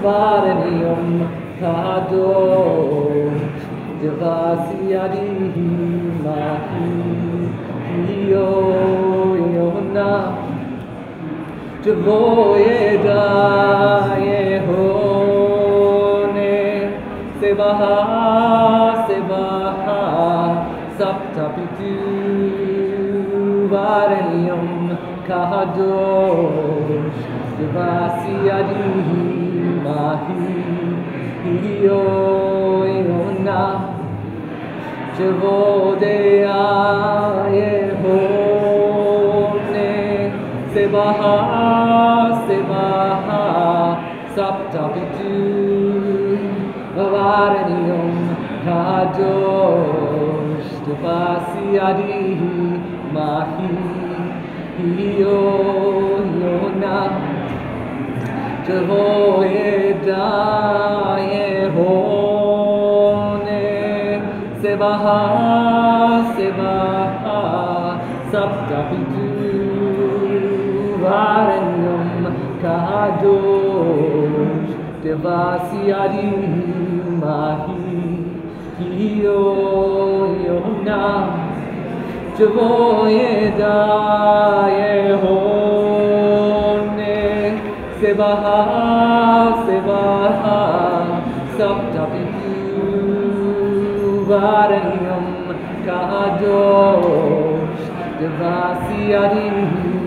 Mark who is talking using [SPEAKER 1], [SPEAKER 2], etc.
[SPEAKER 1] Varanium Kadosh Devasiyadi Mahi Yona Devoyeda Yehone Sebaha Sebaha Saptapitu Varanium Kadosh Devasiyadi Mahi Yona Jevodea Yehone Sebaha Sebaha Saptapitu Varanium Kadosh Devasiyadi Mahi Yona Jevoyeda Yehone Sebaha Sebaha Saptapitu Varanium Kadosh Devasiyadi Mahi Yona Jevoyeda Yehone Sebaha Sebaha Saptapitu Varanium Kadosh Devasiyadi